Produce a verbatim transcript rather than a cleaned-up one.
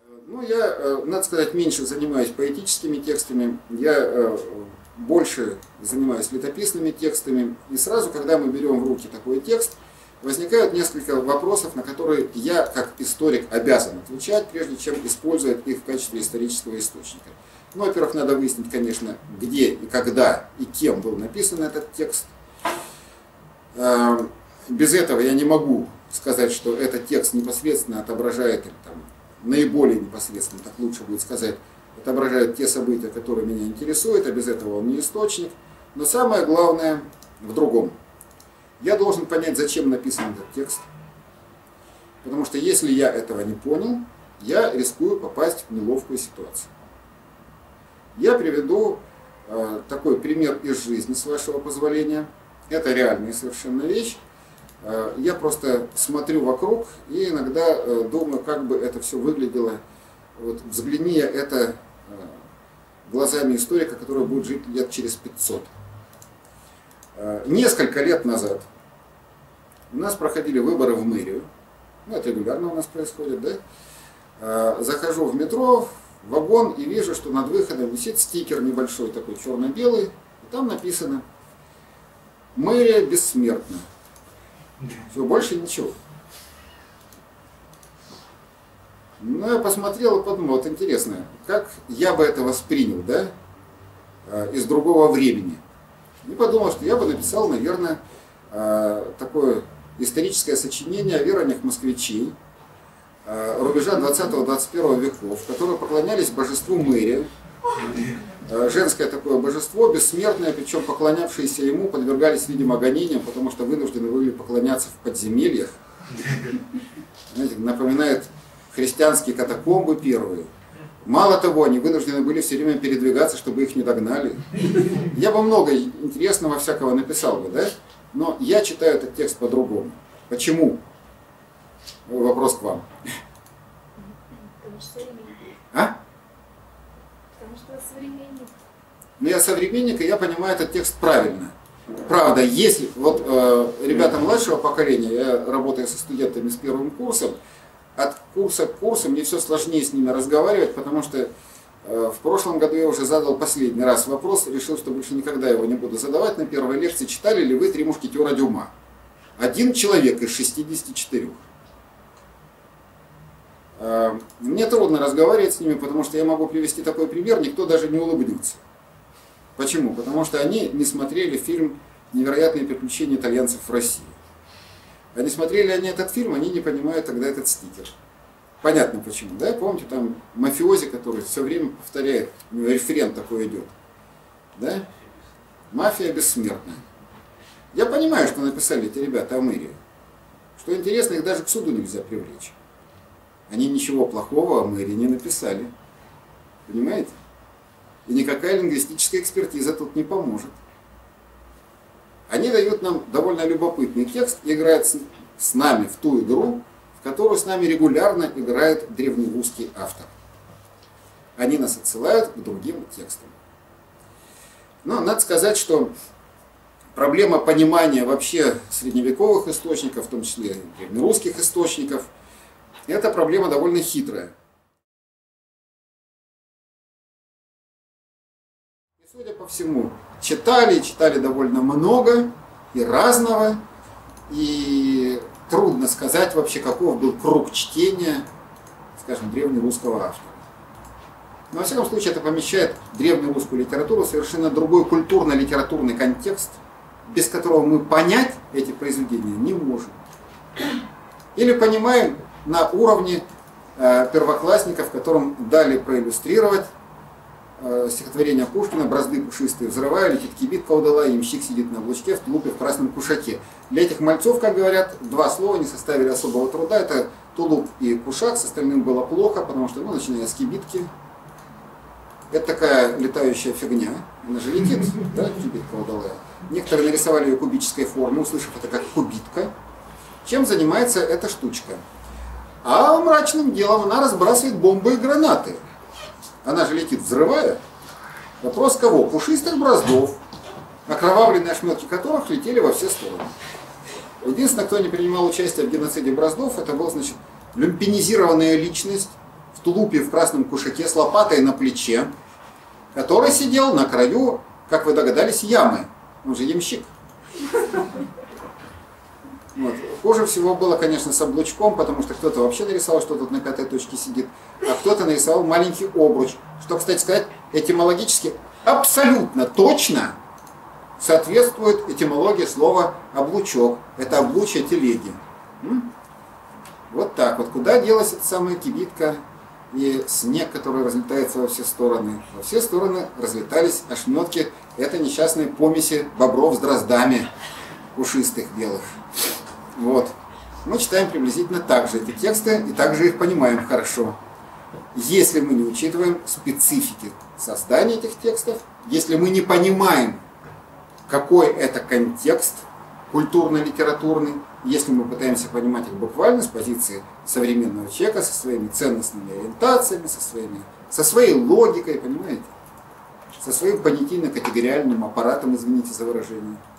Ну, я, надо сказать, меньше занимаюсь поэтическими текстами, я больше занимаюсь летописными текстами. И сразу, когда мы берем в руки такой текст, возникают несколько вопросов, на которые я, как историк, обязан отвечать, прежде чем использовать их в качестве исторического источника. Ну, во-первых, надо выяснить, конечно, где и когда и кем был написан этот текст. Без этого я не могу сказать, что этот текст непосредственно отображает, или там, наиболее непосредственно, так лучше будет сказать, отображает те события, которые меня интересуют, а без этого он не источник. Но самое главное в другом. Я должен понять, зачем написан этот текст. Потому что если я этого не понял, я рискую попасть в неловкую ситуацию. Я приведу э, такой пример из жизни, с вашего позволения. Это реальная совершенно вещь. Э, я просто смотрю вокруг и иногда э, думаю, как бы это все выглядело. Вот, взгляни я это э, глазами историка, который будет жить лет через пятьсот. Э, несколько лет назад у нас проходили выборы в мэрию. Ну, это регулярно у нас происходит, да? Э, захожу в метро, в вагон и вижу, что над выходом висит стикер небольшой, такой черно-белый, и там написано: «Мэрия бессмертна». Все, больше ничего. Ну, я посмотрел и подумал, вот интересно, как я бы это воспринял, да, из другого времени. И подумал, что я бы написал, наверное, такое историческое сочинение о верованиях москвичей рубежа двадцатого-двадцать первого веков, которые поклонялись божеству Мэрия. Женское такое божество, бессмертное, причем поклонявшиеся ему подвергались, видимо, гонениям, потому что вынуждены были поклоняться в подземельях. Знаете, напоминает христианские катакомбы первые. Мало того, они вынуждены были все время передвигаться, чтобы их не догнали. Я бы много интересного всякого написал бы, да? Но я читаю этот текст по-другому. Почему? Вопрос к вам. Потому что современник. А? Потому что современник. Ну, я современник, и я понимаю этот текст правильно. Правда, если вот э, ребята младшего поколения, я работаю со студентами с первым курсом, от курса к курсу мне все сложнее с ними разговаривать, потому что э, в прошлом году я уже задал последний раз вопрос, решил, что больше никогда его не буду задавать. На первой лекции: читали ли вы «Три мушкетера Дюма»? Один человек из шестидесяти четырёх. Э, мне трудно разговаривать с ними, потому что я могу привести такой пример, никто даже не улыбнется. Почему? Потому что они не смотрели фильм «Невероятные приключения итальянцев в России». А не смотрели они этот фильм, они не понимают тогда этот стикер. Понятно почему, да? Помните, там мафиози, который все время повторяет, у него референт такой идет. Да? Мафия бессмертная. Я понимаю, что написали эти ребята о мэрии. Что интересно, их даже к суду нельзя привлечь. Они ничего плохого о мэрии не написали. Понимаете? И никакая лингвистическая экспертиза тут не поможет. Они дают нам довольно любопытный текст и играют с, с нами в ту игру, в которую с нами регулярно играет древнерусский автор. Они нас отсылают к другим текстам. Но надо сказать, что проблема понимания вообще средневековых источников, в том числе и древнерусских источников, это проблема довольно хитрая. Судя по всему, читали, читали довольно много и разного, и трудно сказать вообще, каков был круг чтения, скажем, древнерусского автора. Но, во всяком случае, это помещает древнерусскую литературу в совершенно другой культурно-литературный контекст, без которого мы понять эти произведения не можем. Или понимаем на уровне э, первоклассников, которым дали проиллюстрировать стихотворение Пушкина «Бразды пушистые взрывая, летит кибит колдала, ямщик сидит на облачке в тулупе в красном кушаке». Для этих мальцов, как говорят, два слова не составили особого труда. Это тулуп и кушак, с остальным было плохо, потому что, ну, начиная с кибитки, это такая летающая фигня, она же летит, да, кибит колдала. Некоторые нарисовали ее кубической формы, услышав это как кубитка. Чем занимается эта штучка? А мрачным делом она разбрасывает бомбы и гранаты. Она же летит, взрывая. Вопрос кого? Пушистых браздов, окровавленные ошметки которых летели во все стороны. Единственное, кто не принимал участие в геноциде браздов, это был, значит, люмпинизированная личность в тулупе, в красном кушаке, с лопатой на плече, который сидел на краю, как вы догадались, ямы. Он же ямщик. Вот. Хуже всего было, конечно, с облучком, потому что кто-то вообще нарисовал, что тут на пятой точке сидит, а кто-то нарисовал маленький обруч, что, кстати сказать, этимологически абсолютно точно соответствует этимологии слова «облучок». Это облучье телеги. М? Вот так вот. Куда делась эта самая кибитка и снег, который разлетается во все стороны? Во все стороны разлетались ошметки этой несчастной помеси бобров с дроздами пушистых белых. Вот. Мы читаем приблизительно так же эти тексты и также их понимаем хорошо. Если мы не учитываем специфики создания этих текстов, если мы не понимаем, какой это контекст культурно-литературный, если мы пытаемся понимать их буквально с позиции современного человека, со своими ценностными ориентациями, со, своими, со своей логикой, понимаете, со своим понятийно-категориальным аппаратом, извините за выражение.